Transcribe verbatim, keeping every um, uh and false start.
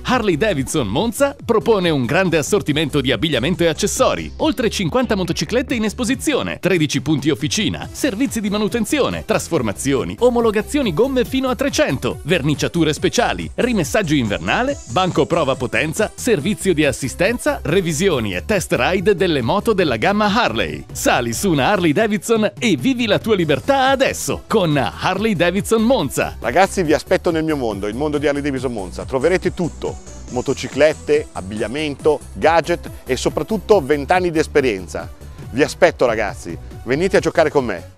Harley Davidson Monza propone un grande assortimento di abbigliamento e accessori, oltre cinquanta motociclette in esposizione, tredici punti officina, servizi di manutenzione, trasformazioni, omologazioni gomme fino a trecento, verniciature speciali, rimessaggio invernale, banco prova potenza, servizio di assistenza, revisioni e test ride delle moto della gamma Harley. Sali su una Harley Davidson e vivi la tua libertà adesso con Harley Davidson Monza. Ragazzi, vi aspetto nel mio mondo, il mondo di Harley Davidson Monza. Troverete tutto: motociclette, abbigliamento, gadget e soprattutto venti anni di esperienza. Vi aspetto ragazzi, venite a giocare con me.